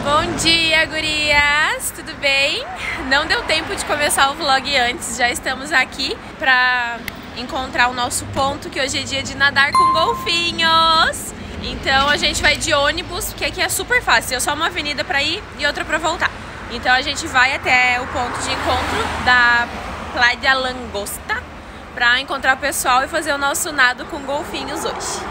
Bom dia, gurias! Tudo bem? Não deu tempo de começar o vlog antes, já estamos aqui pra encontrar o nosso ponto, que hoje é dia de nadar com golfinhos. Então a gente vai de ônibus, porque aqui é super fácil, é só uma avenida pra ir e outra pra voltar. Então a gente vai até o ponto de encontro da Playa Langosta pra encontrar o pessoal e fazer o nosso nado com golfinhos hoje.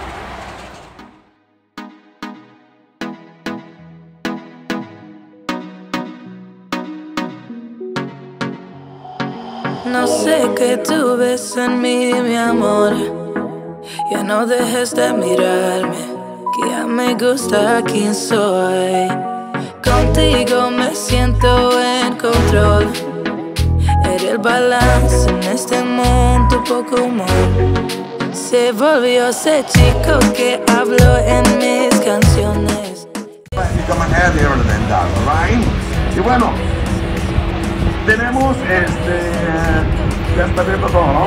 No sé qué tú ves en mí, mi amor. Ya no dejes de mirarme, que ya me gusta quien soy. Contigo me siento en control. Eres el balance en este mundo, poco humor. Se volvió ese chico que habló en mis canciones. Become earlier than that, right? Y bueno, tenemos ya está abierto todo, ¿no?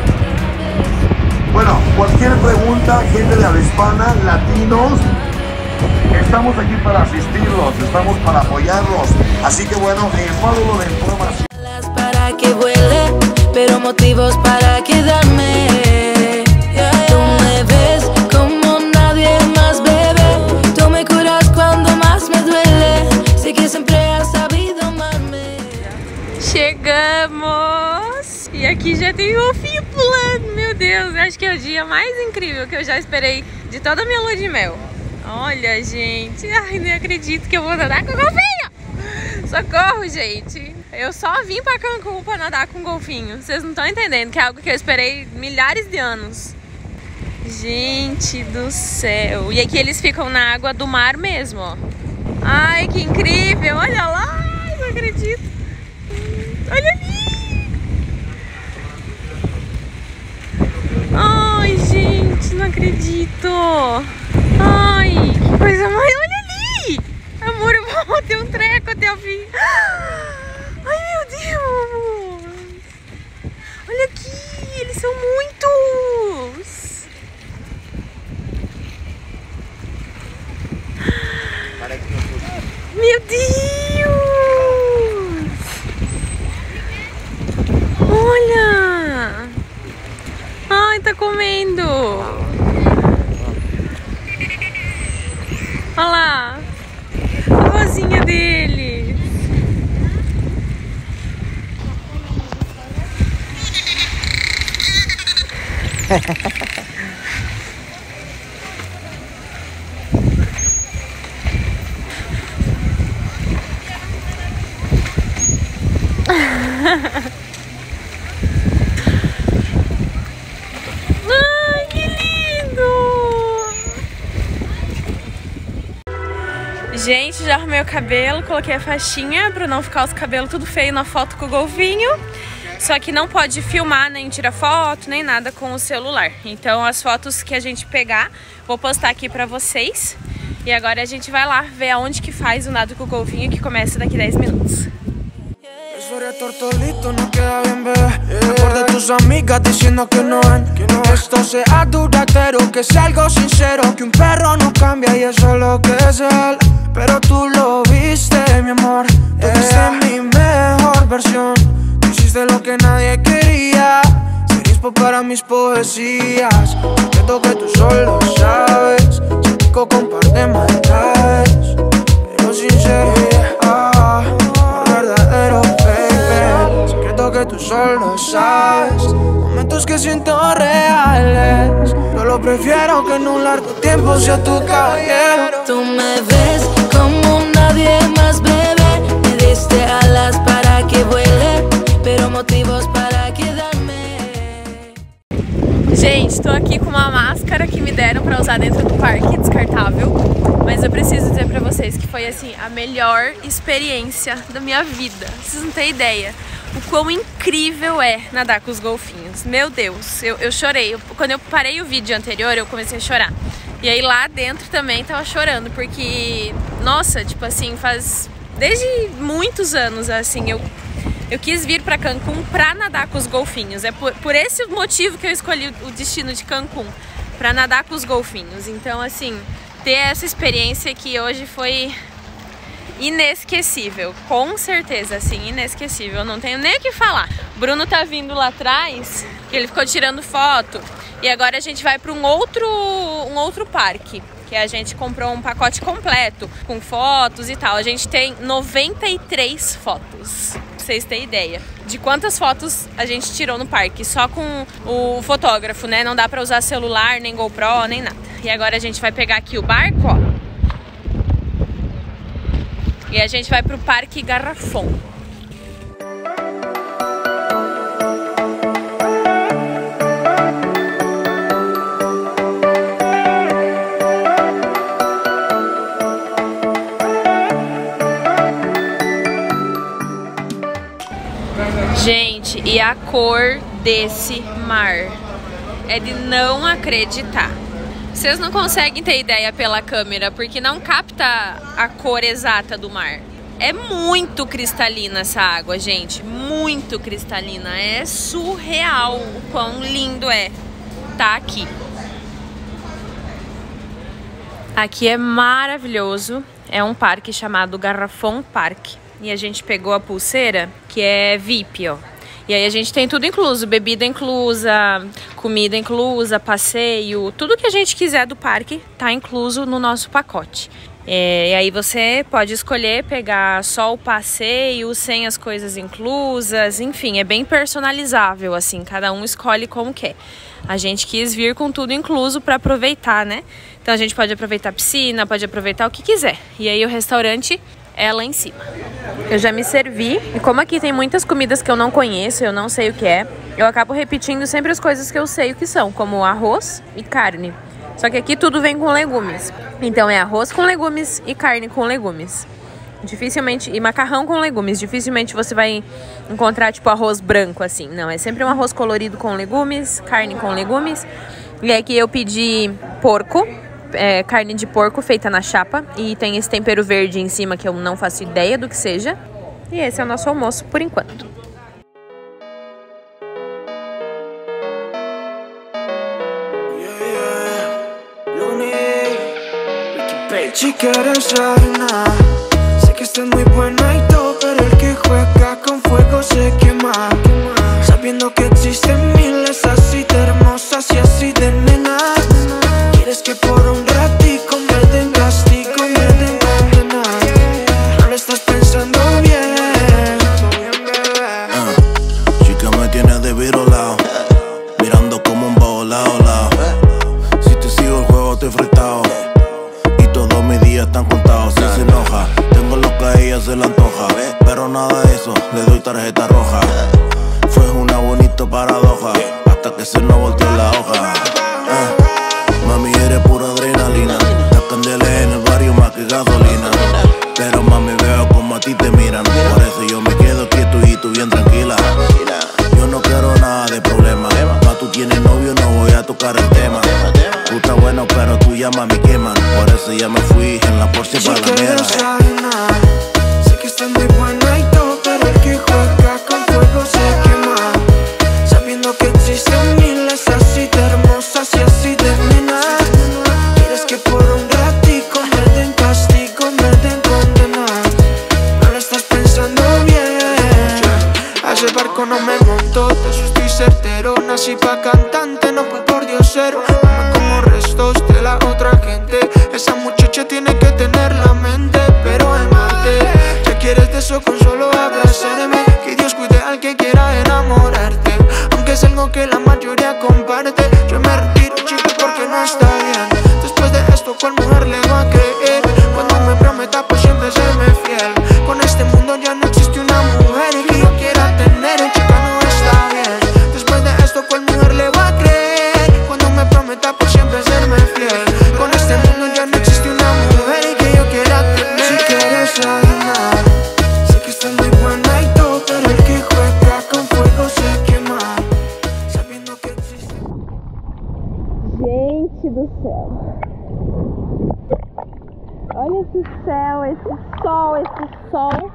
Bueno, cualquier pregunta, gente de habla hispana, latinos, estamos aquí para asistirlos, estamos para apoyarlos. Así que bueno, módulo de información. Para que vuele, pero motivos para quedarme. Tú me ves como nadie más, bebé. Tú me curas cuando más me duele. Sé que siempre has sabido amarme. Chegamos! E aqui já tem golfinho pulando, meu Deus! Acho que é o dia mais incrível que eu já esperei de toda a minha lua de mel. Olha, gente! Ai, nem acredito que eu vou nadar com golfinho! Socorro, gente! Eu só vim pra Cancún pra nadar com golfinho. Vocês não estão entendendo, que é algo que eu esperei milhares de anos. Gente do céu! E aqui eles ficam na água do mar mesmo, ó. Ai, que incrível! Olha lá! Não acredito! Olha ali! Ai, gente, não acredito! Ai, que coisa mais... Olha ali! Amor, eu vou ter um treco até o fim. Ai, meu Deus! Olha aqui, eles são muitos! Meu Deus! Olha! Ai, tá comendo! Olha lá! A vozinha dele! Ai, que lindo! Gente, já arrumei o cabelo, coloquei a faixinha pra não ficar os cabelos tudo feio na foto com o golfinho. Só que não pode filmar, nem tirar foto, nem nada com o celular. Então as fotos que a gente pegar, vou postar aqui pra vocês. E agora a gente vai lá ver aonde que faz o nado com o golfinho, que começa daqui 10 minutos. Tortolito no queda bien, bebé. Por de tus amigas diciendo que no ven, que esto sea duradero, que sea algo sincero, que un perro no cambia y eso es lo que es él. Pero tú lo viste, mi amor, tú viste mi mejor versión. Tú hiciste lo que nadie quería, ser inspo para mis poesías. Siento que tú solo sabes, si pico con par de maldades, pero sincero, verdadero, baby. Secreto que tú solo sabes, momentos que siento reales. Yo lo prefiero que en un largo tiempo sea tu caballero. Tú me ves como nadie más, bebé. Me diste alas para que vuele, pero motivos para quedarme. Gente, tô aqui com uma máscara que me deram pra usar dentro do parque, descartável. Mas eu preciso dizer pra vocês que foi, assim, a melhor experiência da minha vida. Vocês não têm ideia o quão incrível é nadar com os golfinhos. Meu Deus, eu chorei. Quando eu parei o vídeo anterior, eu comecei a chorar. E aí lá dentro também tava chorando, porque, nossa, tipo assim, faz... Desde muitos anos, assim, eu quis vir pra Cancún pra nadar com os golfinhos. É por esse motivo que eu escolhi o destino de Cancún, pra nadar com os golfinhos. Então, assim, ter essa experiência aqui hoje foi inesquecível, com certeza, assim, inesquecível, não tenho nem o que falar. Bruno tá vindo lá atrás, ele ficou tirando foto, e agora a gente vai para um outro parque, que a gente comprou um pacote completo, com fotos e tal. A gente tem 93 fotos, pra vocês terem ideia de quantas fotos a gente tirou no parque, só com o fotógrafo, né? Não dá pra usar celular, nem GoPro, nem nada. E agora a gente vai pegar aqui o barco, ó. E a gente vai pro Parque Garrafón. Gente, e a cor desse mar é de não acreditar. Vocês não conseguem ter ideia pela câmera, porque não capta a cor exata do mar. É muito cristalina essa água, gente. Muito cristalina. É surreal o quão lindo é tá aqui. Aqui é maravilhoso. É um parque chamado Garrafón Park. E a gente pegou a pulseira, que é VIP, ó. E aí a gente tem tudo incluso, bebida inclusa, comida inclusa, passeio, tudo que a gente quiser do parque tá incluso no nosso pacote. E aí você pode escolher pegar só o passeio, sem as coisas inclusas, enfim, é bem personalizável, assim, cada um escolhe como quer. A gente quis vir com tudo incluso para aproveitar, né? Então a gente pode aproveitar a piscina, pode aproveitar o que quiser. E aí o restaurante é lá em cima. Eu já me servi, e como aqui tem muitas comidas que eu não conheço, eu não sei o que é, eu acabo repetindo sempre as coisas que eu sei o que são, como arroz e carne. Só que aqui tudo vem com legumes. Então é arroz com legumes e carne com legumes. Dificilmente, e macarrão com legumes. Dificilmente você vai encontrar tipo arroz branco assim. Não, é sempre um arroz colorido com legumes, carne com legumes. E aqui eu pedi porco. Carne de porco feita na chapa e tem esse tempero verde em cima que eu não faço ideia do que seja. E esse é o nosso almoço por enquanto. Si quieres reina, sé que estás muy buena y todo, pero el que juega con fuego se quema. Sabiendo que existen miles así de hermosas y así de nenas. Quieres que por un ratico me den castigo, me den condena. No lo estás pensando bien. Chica me tienes de virolao, mirando como un baolao. Si te sigo el juego estoy fretado y todos mis días están contados. Si se enoja, tengo lo que a ella se le antoja, pero nada de eso, le doy tarjeta roja. Fue una bonita paradoja, hasta que se nos volteó la hoja. Mami, eres pura adrenalina, las candelas en el barrio más que gasolina. Pero mami, veo como a ti te miran, por eso yo me quedo quieto y tú bien tranquila. Yo no quiero nada de problema, pa' tú tienes novio, no voy a tocar el tema. Tú estás bueno, pero tú ya mami queman, por eso ya me fui en la Porsche para la mierda. Sé que estás muy buena y todo, pero el que juega con fuego se quema. Sabiendo que existen miles así de hermosas y así de nenas. Quieres que por un ratico me den castigo, me den condena. No lo estás pensando bien. A ese barco no me monto, de eso estoy certero. Nací pa' cantante, no fui por diosero. No como restos de la otra gente. Esa muchacha tiene que tener la mente, pero el mate. Ya quieres de eso con solo abrazarme. Que Dios cuide al que quiera enamorarte, aunque es algo que la mayoría comparte. Yo me retiro, chico, porque no está bien. Después de esto, ¿cuál mujer le va a creer? Cuando me prometa por siempre serme fiel. Con este mundo ya no existe una mujer que yo quiera tener, chica, no está bien. Después de esto, ¿cuál mujer le va a creer? Cuando me prometa por siempre serme fiel. Con este mundo ya no existe una mujer que yo quiera tener. Si quieres reinar, sé que estás muy buena y todo, pero el que juega con fuego se quema. Sabiendo que existe. Gente do céu. Olha esse céu, esse sol.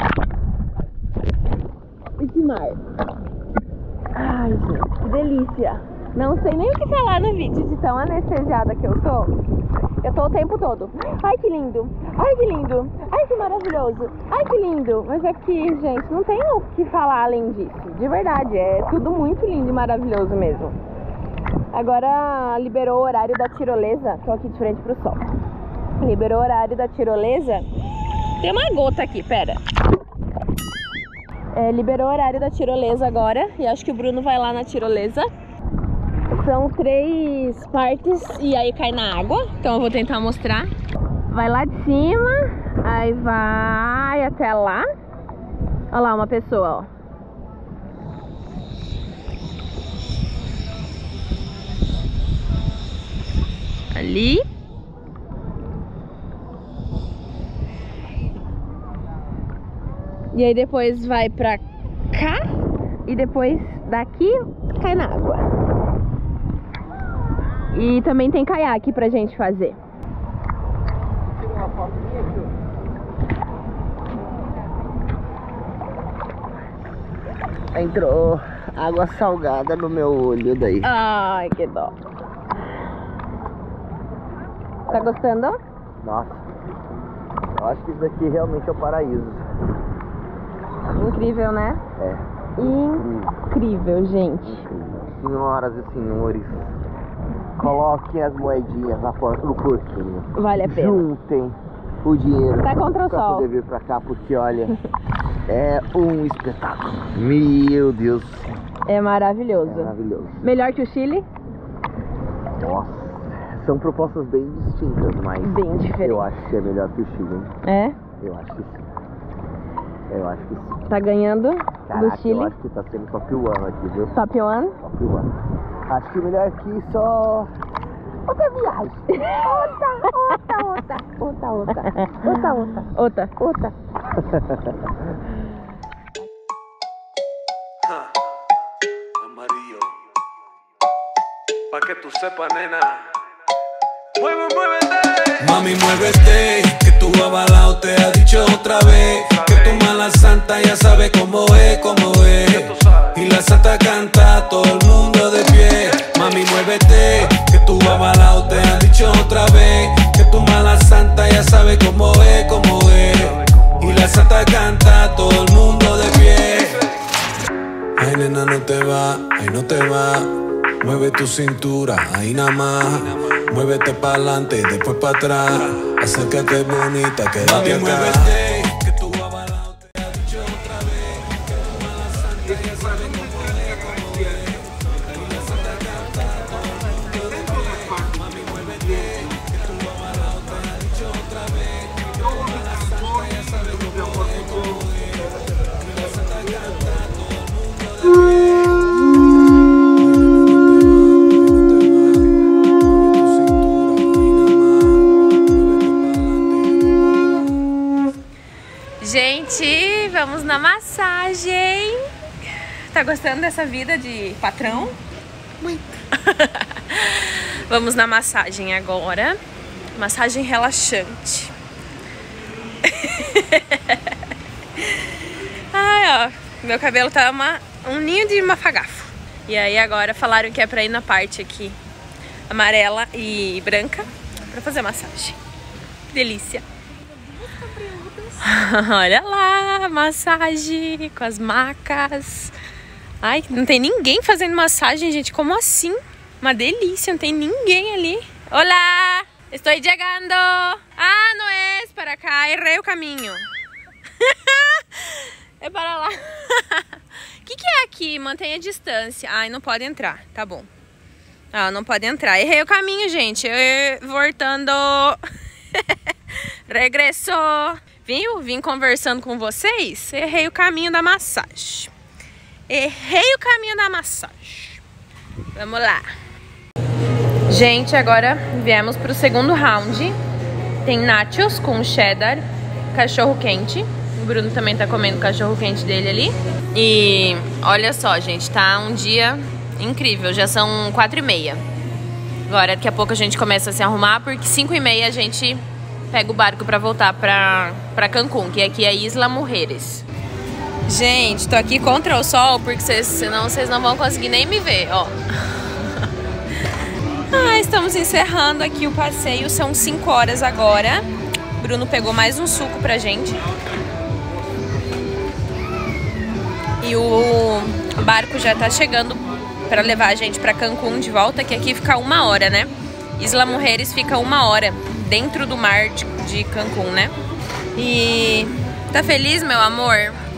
Esse mar. Ai, gente, que delícia. Não sei nem o que falar no vídeo de tão anestesiada que eu tô. Eu tô o tempo todo. Ai, que lindo. Ai, que lindo. Ai, que maravilhoso. Ai, que lindo. Mas aqui, gente, não tem o que falar além disso. De verdade, é tudo muito lindo e maravilhoso mesmo. Agora liberou o horário da tirolesa. Tô aqui de frente pro sol. Liberou o horário da tirolesa. Tem uma gota aqui, pera. Liberou o horário da tirolesa agora. E acho que o Bruno vai lá na tirolesa. São 3 partes e aí cai na água. Então eu vou tentar mostrar. Vai lá de cima, aí vai até lá. Olha lá uma pessoa, ó. Ali. E aí depois vai pra cá. E depois daqui cai na água. E também tem caiaque pra gente fazer. Entrou água salgada no meu olho daí. Ai, que dó. Tá gostando? Nossa, eu acho que isso daqui realmente é o paraíso. Incrível, né? É. Incrível, gente. Incrível. Senhoras e senhores, coloquem as moedinhas na porta do porquinho. Vale a pena. Juntem o dinheiro Tá contra o pra sol. poder vir pra cá, porque olha, é um espetáculo. Meu Deus. É maravilhoso. É maravilhoso. Melhor que o Chile? Nossa, são propostas bem distintas, mas Bem diferente. eu acho que é melhor que o Chile, hein? É? Eu acho que sim. Eu acho que sim. Tá ganhando Caraca, do Chile? eu acho que tá sendo top 1 aqui, viu? Top 1? Top 1. Acho que melhor aqui só... outra viagem. Outra. Amarillo. Pa' que tú sepas, nena. Muévete. Mami, muévete, que tu avalao te ha dicho otra vez. Que tu mala santa ya sabe cómo es, cómo es. Y la santa canta, todo el mundo de pie. Mami, muévete, que tu avalao te ha dicho otra vez. Que tu mala santa ya sabe cómo es, cómo es. Y la santa canta, todo el mundo de pie. Ay, nena, no te va, ay, no te va. Mueve tu cintura, ahí nada más. Muévete para adelante, después para atrás. Acércate bonita, quédate acá. Muévete, que tu avalao te ha dicho otra vez. Que tu mala santa ya sabe cómo es, cómo es. Y la santa canta, todo el mundo de pie. Mami, muévete, que tu avalao te ha dicho otra vez. Que tu mala santa ya sabe cómo es, cómo es. Y la santa canta, todo el mundo de pie. Gente, vamos na massagem. Tá gostando dessa vida de patrão? Muito. Vamos na massagem agora. Massagem relaxante. Ai, ó. Meu cabelo tá um ninho de mafagafo. E aí agora falaram que é pra ir na parte aqui amarela e branca pra fazer massagem. Que delícia. Olha lá, massagem com as macas. Ai, não tem ninguém fazendo massagem, gente. Como assim? Uma delícia, não tem ninguém ali. Olá, estou chegando. Ah, não é para cá, errei o caminho. É para lá. O que é aqui? Mantenha a distância. Ai, não pode entrar, tá bom. Ah, não pode entrar. Errei o caminho, gente. Voltando. Regressou. Viu? Vim conversando com vocês. Errei o caminho da massagem. Errei o caminho da massagem. Vamos lá. Gente, agora viemos pro segundo round. Tem nachos com cheddar, cachorro quente. O Bruno também tá comendo o cachorro quente dele ali. E olha só, gente, tá um dia incrível. Já são 4h30. Agora, daqui a pouco a gente começa a se arrumar, porque 5h30 a gente pega o barco pra voltar pra Cancún, que aqui é Isla Mujeres. Gente, tô aqui contra o sol, porque senão vocês não vão conseguir nem me ver, ó. Estamos encerrando aqui o passeio, são 5 horas agora. Bruno pegou mais um suco pra gente. E o barco já tá chegando pra levar a gente pra Cancún de volta, que aqui fica 1 hora, né? Isla Mujeres fica 1 hora dentro do mar de Cancún, né? E tá feliz, meu amor?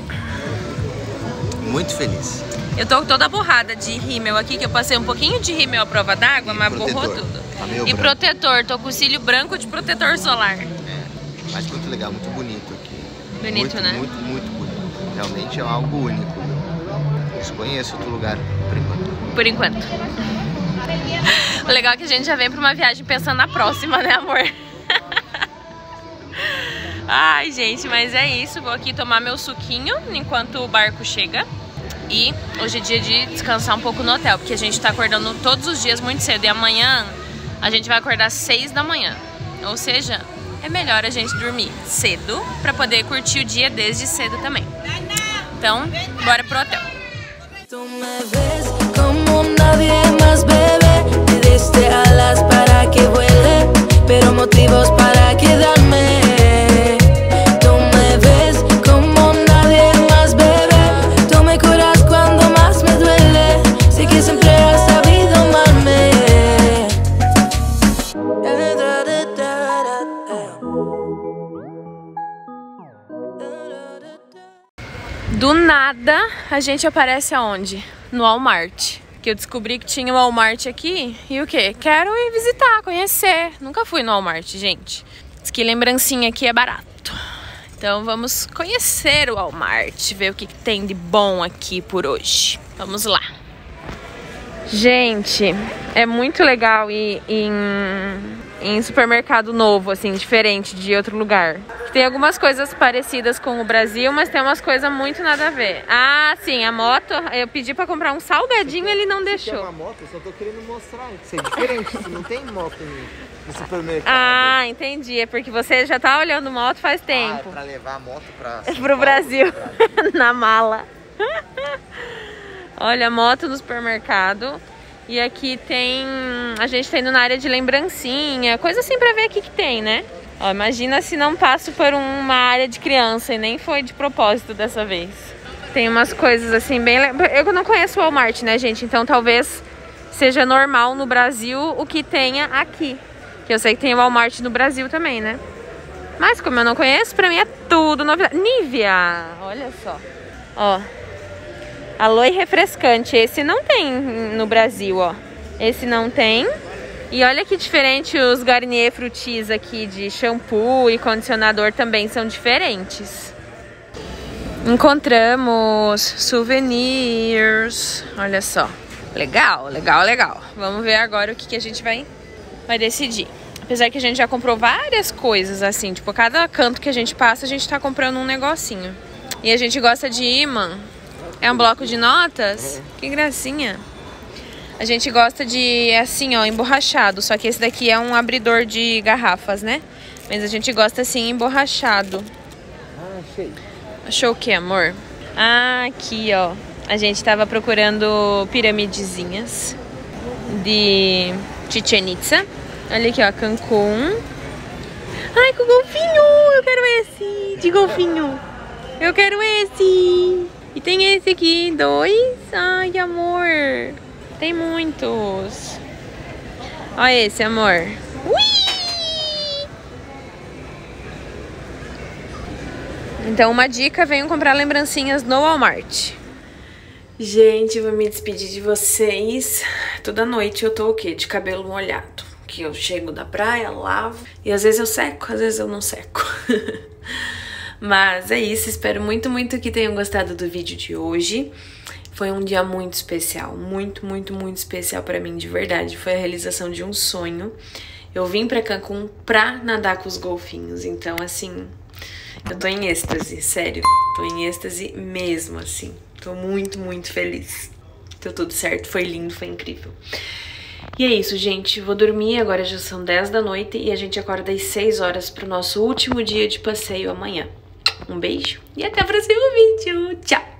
Muito feliz. Eu tô toda borrada de rímel aqui, que eu passei um pouquinho de rímel à prova d'água, mas borrou tudo. Tá meio e branco. Protetor, tô com o cílio branco de protetor solar. Mas muito legal, muito bonito aqui. Bonito, muito, né? Muito, muito bonito. Realmente é algo único. Desconheço outro lugar, por enquanto. Por enquanto. O legal é que a gente já vem pra uma viagem pensando na próxima, né, amor? Ai, gente, mas é isso. Vou aqui tomar meu suquinho enquanto o barco chega. E hoje é dia de descansar um pouco no hotel, porque a gente tá acordando todos os dias muito cedo. E amanhã a gente vai acordar às 6 da manhã. Ou seja, é melhor a gente dormir cedo pra poder curtir o dia desde cedo também. Então, bora pro hotel. Tú me ves como nadie más, bebé. Me diste alas para que vuele, pero motivos para quedarme. Tú me ves como nadie más, bebé. Tú me curas cuando más me duele. Sé que siempre has sabido amarme. Do nada, a gente aparece aonde? No Walmart. Que eu descobri que tinha um Walmart aqui. E o quê? Quero ir visitar, conhecer. Nunca fui no Walmart, gente. Diz que lembrancinha aqui é barato. Então vamos conhecer o Walmart. Ver o que tem de bom aqui por hoje. Vamos lá. Gente, é muito legal ir em supermercado novo, assim, diferente de outro lugar. Tem algumas coisas parecidas com o Brasil, mas tem umas coisas muito nada a ver. Ah, sim, a moto, eu pedi pra comprar um salgadinho, ele não deixou. É uma moto, eu só tô querendo mostrar que isso é diferente, não tem moto no supermercado. Ah, entendi, é porque você já tá olhando moto faz tempo. Ah, é pra levar a moto pra São Pro Paulo, Brasil, na mala. Olha, moto no supermercado. E aqui tem, a gente tá indo na área de lembrancinha, coisa assim pra ver o que tem, né? Ó, imagina se não passo por uma área de criança e nem foi de propósito dessa vez. Tem umas coisas assim bem... Eu não conheço o Walmart, né, gente? Então talvez seja normal no Brasil o que tenha aqui. Que eu sei que tem o Walmart no Brasil também, né? Mas como eu não conheço, pra mim é tudo novidade. Nivea! Olha só. Ó. Aloe refrescante. Esse não tem no Brasil, ó. Esse não tem. E olha que diferente, os Garnier Fructis aqui de shampoo e condicionador também são diferentes. Encontramos souvenirs. Olha só. Legal, legal, legal. Vamos ver agora o que a gente vai decidir. Apesar que a gente já comprou várias coisas assim. Tipo, cada canto que a gente passa, a gente tá comprando um negocinho. E a gente gosta de imã. É um bloco de notas? Que gracinha. A gente gosta de, assim, ó, emborrachado. Só que esse daqui é um abridor de garrafas, né? Mas a gente gosta, assim, emborrachado. Ah, achei. Achou o que, amor? Ah, aqui, ó. A gente tava procurando piramidezinhas de Chichen Itza. Olha aqui, ó, Cancún. Ai, com golfinho! Eu quero esse de golfinho. Eu quero esse. E tem esse aqui, 2. Ai, amor. Tem muitos. Olha esse, amor. Ui! Então, uma dica, venham comprar lembrancinhas no Walmart. Gente, vou me despedir de vocês. Toda noite eu tô o quê? De cabelo molhado. Que eu chego da praia, lavo. E às vezes eu seco, às vezes eu não seco. Mas é isso, espero muito, muito que tenham gostado do vídeo de hoje. Foi um dia muito especial, muito, muito, muito especial pra mim, de verdade. Foi a realização de um sonho. Eu vim pra Cancún pra nadar com os golfinhos, então assim, eu tô em êxtase, sério. Tô em êxtase mesmo, assim. Tô muito, muito feliz. Deu tudo certo, foi lindo, foi incrível. E é isso, gente. Vou dormir, agora já são 10 da noite e a gente acorda às 6 horas pro nosso último dia de passeio amanhã. Um beijo e até o próximo vídeo. Tchau!